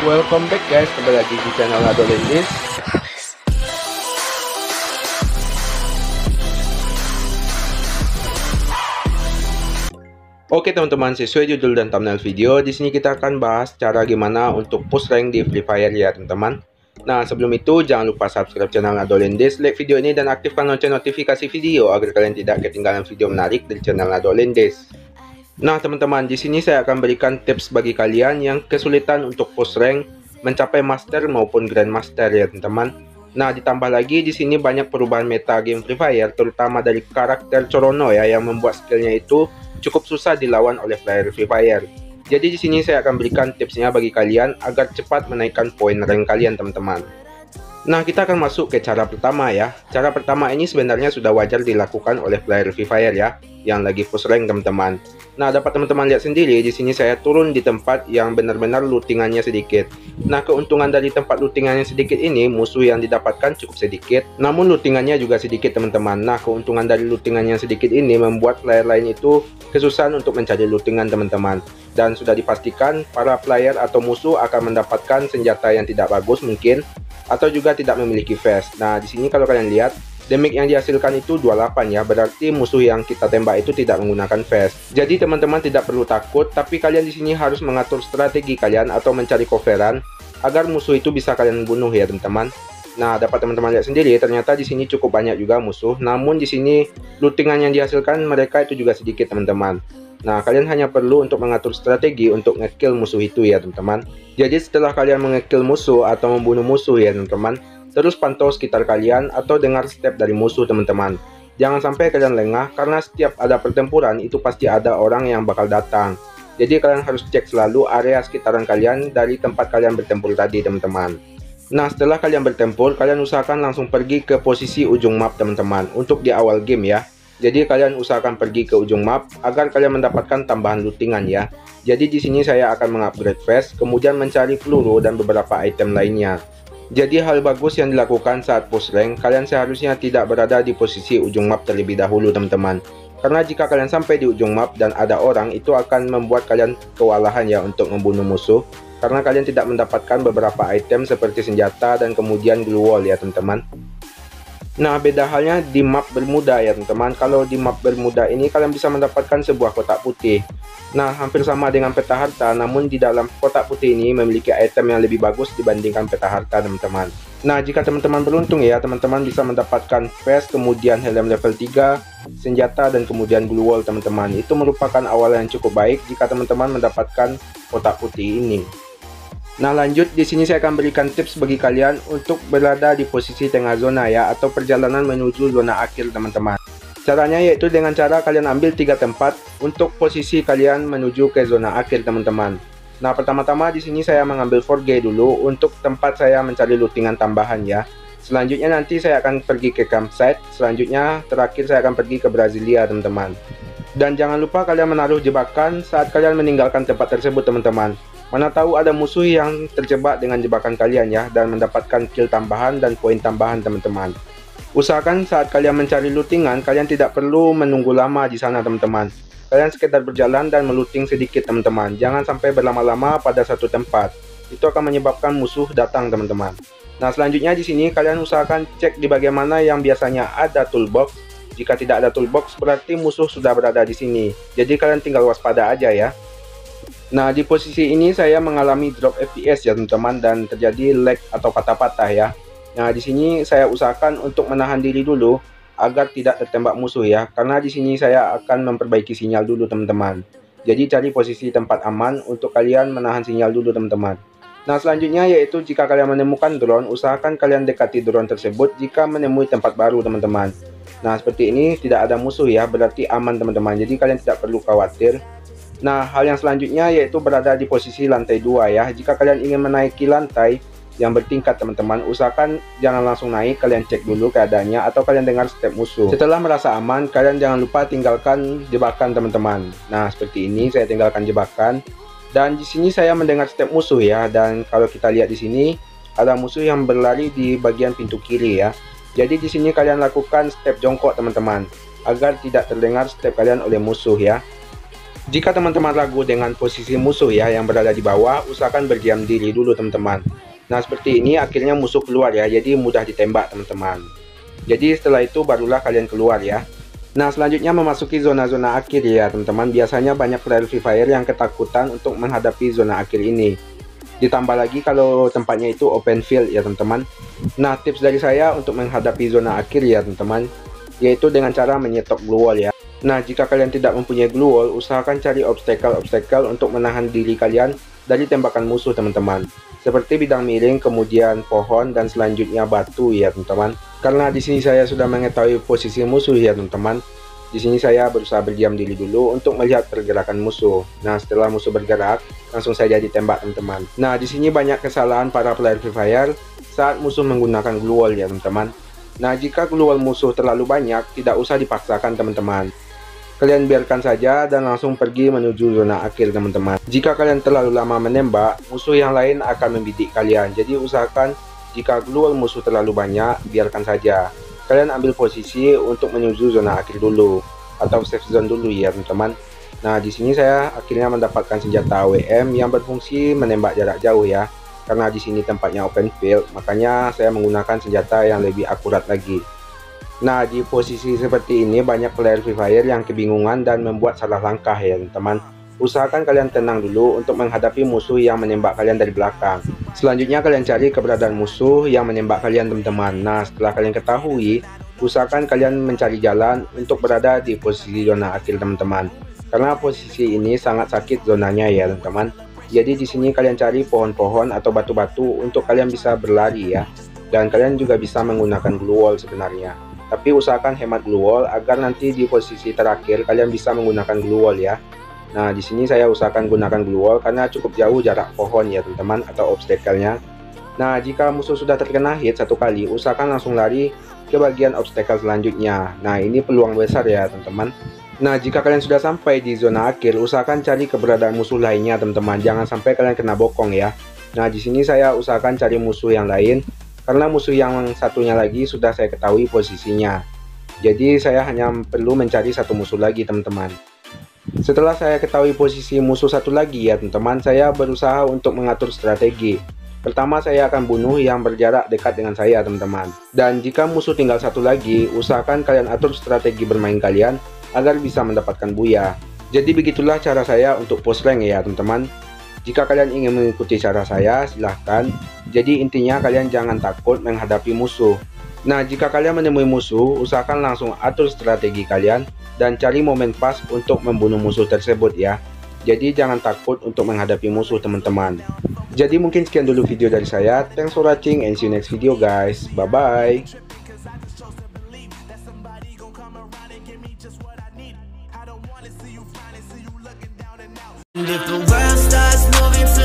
Welcome back guys, kembali lagi di channel Adolindis. Oke teman-teman, sesuai judul dan thumbnail video, di sini kita akan bahas cara gimana untuk push rank di Free Fire ya teman-teman. Nah sebelum itu jangan lupa subscribe channel Adolindis, like video ini dan aktifkan lonceng notifikasi video agar kalian tidak ketinggalan video menarik dari channel Adolindis. Nah teman-teman, di sini saya akan berikan tips bagi kalian yang kesulitan untuk push rank mencapai master maupun grandmaster ya teman-teman. Nah ditambah lagi di sini banyak perubahan meta game Free Fire, terutama dari karakter Corono ya, yang membuat skillnya itu cukup susah dilawan oleh player Free Fire. Jadi di sini saya akan berikan tipsnya bagi kalian agar cepat menaikkan poin rank kalian teman-teman. Nah kita akan masuk ke cara pertama ya. Cara pertama ini sebenarnya sudah wajar dilakukan oleh player Free Fire ya, yang lagi push rank teman-teman. Nah dapat teman-teman lihat sendiri, di sini saya turun di tempat yang benar-benar lootingannya sedikit. Nah keuntungan dari tempat lootingannya sedikit ini, musuh yang didapatkan cukup sedikit, namun lootingannya juga sedikit teman-teman. Nah keuntungan dari lootingannya sedikit ini membuat player lain itu kesusahan untuk mencari lootingan teman-teman. Dan sudah dipastikan para player atau musuh akan mendapatkan senjata yang tidak bagus mungkin, atau juga tidak memiliki vest. Nah di sini kalau kalian lihat, damage yang dihasilkan itu 28 ya, berarti musuh yang kita tembak itu tidak menggunakan vest. Jadi teman-teman tidak perlu takut, tapi kalian di sini harus mengatur strategi kalian atau mencari coveran agar musuh itu bisa kalian bunuh ya teman-teman. Nah dapat teman-teman lihat sendiri, ternyata di sini cukup banyak juga musuh, namun di sini lootingan yang dihasilkan mereka itu juga sedikit teman-teman. Nah kalian hanya perlu untuk mengatur strategi untuk ngekill musuh itu ya teman-teman. Jadi setelah kalian mengekill musuh atau membunuh musuh ya teman-teman, terus pantau sekitar kalian atau dengar step dari musuh teman-teman. Jangan sampai kalian lengah, karena setiap ada pertempuran itu pasti ada orang yang bakal datang. Jadi kalian harus cek selalu area sekitaran kalian dari tempat kalian bertempur tadi teman-teman. Nah setelah kalian bertempur, kalian usahakan langsung pergi ke posisi ujung map teman-teman untuk di awal game ya. Jadi kalian usahakan pergi ke ujung map agar kalian mendapatkan tambahan lootingan ya. Jadi di sini saya akan mengupgrade vest, kemudian mencari peluru dan beberapa item lainnya. Jadi hal bagus yang dilakukan saat push rank, kalian seharusnya tidak berada di posisi ujung map terlebih dahulu teman-teman. Karena jika kalian sampai di ujung map dan ada orang, itu akan membuat kalian kewalahan ya untuk membunuh musuh. Karena kalian tidak mendapatkan beberapa item seperti senjata dan kemudian glue wall ya teman-teman. Nah beda halnya di map Bermuda ya teman-teman. Kalau di map Bermuda ini kalian bisa mendapatkan sebuah kotak putih. Nah hampir sama dengan peta harta, namun di dalam kotak putih ini memiliki item yang lebih bagus dibandingkan peta harta teman-teman. Nah jika teman-teman beruntung ya, teman-teman bisa mendapatkan vest, kemudian helm level 3, senjata dan kemudian glue wall teman-teman. Itu merupakan awal yang cukup baik jika teman-teman mendapatkan kotak putih ini. Nah lanjut, di sini saya akan berikan tips bagi kalian untuk berada di posisi tengah zona ya, atau perjalanan menuju zona akhir teman-teman. Caranya yaitu dengan cara kalian ambil 3 tempat untuk posisi kalian menuju ke zona akhir teman-teman. Nah pertama-tama di sini saya mengambil 4G dulu untuk tempat saya mencari lootingan tambahan ya. Selanjutnya nanti saya akan pergi ke campsite, selanjutnya terakhir saya akan pergi ke Brasilia teman-teman. Dan jangan lupa kalian menaruh jebakan saat kalian meninggalkan tempat tersebut teman-teman. Mana tahu ada musuh yang terjebak dengan jebakan kalian ya, dan mendapatkan kill tambahan dan poin tambahan teman-teman. Usahakan saat kalian mencari lootingan, kalian tidak perlu menunggu lama di sana teman-teman. Kalian sekedar berjalan dan melooting sedikit teman-teman. Jangan sampai berlama-lama pada satu tempat. Itu akan menyebabkan musuh datang teman-teman. Nah selanjutnya di sini kalian usahakan cek di bagian mana yang biasanya ada toolbox. Jika tidak ada toolbox berarti musuh sudah berada di sini. Jadi kalian tinggal waspada aja ya. Nah di posisi ini saya mengalami drop FPS ya teman-teman, dan terjadi lag atau patah-patah ya. Nah di sini saya usahakan untuk menahan diri dulu agar tidak tertembak musuh ya, karena di sini saya akan memperbaiki sinyal dulu teman-teman. Jadi cari posisi tempat aman untuk kalian menahan sinyal dulu teman-teman. Nah selanjutnya yaitu jika kalian menemukan drone, usahakan kalian dekati drone tersebut jika menemui tempat baru teman-teman. Nah seperti ini tidak ada musuh ya, berarti aman teman-teman, jadi kalian tidak perlu khawatir. Nah hal yang selanjutnya yaitu berada di posisi lantai 2 ya. Jika kalian ingin menaiki lantai yang bertingkat teman-teman, usahakan jangan langsung naik, kalian cek dulu keadaannya atau kalian dengar step musuh. Setelah merasa aman, kalian jangan lupa tinggalkan jebakan teman-teman. Nah seperti ini saya tinggalkan jebakan, dan di sini saya mendengar step musuh ya. Dan kalau kita lihat di sini ada musuh yang berlari di bagian pintu kiri ya. Jadi di sini kalian lakukan step jongkok teman-teman agar tidak terdengar step kalian oleh musuh ya. Jika teman-teman ragu dengan posisi musuh ya yang berada di bawah, usahakan berdiam diri dulu teman-teman. Nah seperti ini akhirnya musuh keluar ya, jadi mudah ditembak teman-teman. Jadi setelah itu barulah kalian keluar ya. Nah selanjutnya memasuki zona-zona akhir ya teman-teman. Biasanya banyak player Free Fire yang ketakutan untuk menghadapi zona akhir ini. Ditambah lagi kalau tempatnya itu open field ya teman-teman. Nah tips dari saya untuk menghadapi zona akhir ya teman-teman, yaitu dengan cara menyetop glue wall ya. Nah jika kalian tidak mempunyai glue wall, usahakan cari obstacle untuk menahan diri kalian dari tembakan musuh teman-teman. Seperti bidang miring, kemudian pohon, dan selanjutnya batu ya teman-teman. Karena di sini saya sudah mengetahui posisi musuh ya teman-teman. Di sini saya berusaha berdiam diri dulu untuk melihat pergerakan musuh. Nah setelah musuh bergerak, langsung saja ditembak teman-teman. Nah di sini banyak kesalahan para player Free Fire saat musuh menggunakan glue wall ya teman-teman. Nah jika glue wall musuh terlalu banyak, tidak usah dipaksakan teman-teman. Kalian biarkan saja dan langsung pergi menuju zona akhir teman-teman. Jika kalian terlalu lama menembak, musuh yang lain akan membidik kalian. Jadi usahakan jika glue wall musuh terlalu banyak, biarkan saja. Kalian ambil posisi untuk menuju zona akhir dulu atau safe zone dulu ya teman-teman. Nah di sini saya akhirnya mendapatkan senjata AWM yang berfungsi menembak jarak jauh ya. Karena di sini tempatnya open field, makanya saya menggunakan senjata yang lebih akurat lagi. Nah di posisi seperti ini banyak player Free Fire yang kebingungan dan membuat salah langkah ya teman-teman. Usahakan kalian tenang dulu untuk menghadapi musuh yang menembak kalian dari belakang. Selanjutnya kalian cari keberadaan musuh yang menembak kalian teman-teman. Nah setelah kalian ketahui, usahakan kalian mencari jalan untuk berada di posisi zona akhir teman-teman. Karena posisi ini sangat sakit zonanya ya teman-teman. Jadi di sini kalian cari pohon-pohon atau batu-batu untuk kalian bisa berlari ya. Dan kalian juga bisa menggunakan glue wall sebenarnya. Tapi usahakan hemat glue wall agar nanti di posisi terakhir kalian bisa menggunakan glue wall ya. Nah di sini saya usahakan gunakan glue wall karena cukup jauh jarak pohon ya teman-teman atau obstacle-nya. Nah jika musuh sudah terkena hit satu kali, usahakan langsung lari ke bagian obstacle selanjutnya. Nah ini peluang besar ya teman-teman. Nah jika kalian sudah sampai di zona akhir, usahakan cari keberadaan musuh lainnya teman-teman. Jangan sampai kalian kena bokong ya. Nah di sini saya usahakan cari musuh yang lain. Karena musuh yang satunya lagi sudah saya ketahui posisinya. Jadi saya hanya perlu mencari satu musuh lagi teman-teman. Setelah saya ketahui posisi musuh satu lagi ya teman-teman, saya berusaha untuk mengatur strategi. Pertama saya akan bunuh yang berjarak dekat dengan saya teman-teman. Dan jika musuh tinggal satu lagi, usahakan kalian atur strategi bermain kalian agar bisa mendapatkan buya. Jadi begitulah cara saya untuk push rank ya teman-teman. Jika kalian ingin mengikuti cara saya, silahkan. Jadi intinya kalian jangan takut menghadapi musuh. Nah jika kalian menemui musuh, usahakan langsung atur strategi kalian dan cari momen pas untuk membunuh musuh tersebut ya. Jadi jangan takut untuk menghadapi musuh teman-teman. Jadi mungkin sekian dulu video dari saya. Thanks for watching and see you next video guys. Bye bye. And if the world starts moving